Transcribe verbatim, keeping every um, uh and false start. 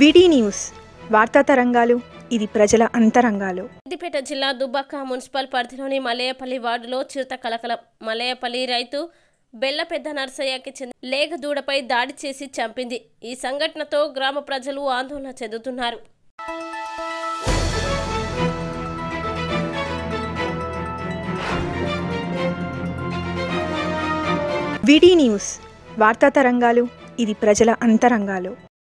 వీడి న్యూస్ వార్తా తరంగాలు ఇది ప్రజల అంతరంగాలు. సిద్దిపేట జిల్లా దుబ్బాక మున్సిపల్ పరిధిలోని మలయపల్లి వార్డులో చిరుత కలకల. మలయపల్లి రైతు బెల్లపెద్ద నర్సయ్యకి చెందిన లేగ దూడపై దాడి చేసి చంపింది. ఈ సంఘటనతో గ్రామ ప్రజలు ఆందోళన చెందుతున్నారు. వీడి న్యూస్ వార్తా తరంగాలు ఇది ప్రజల అంతరంగాలు.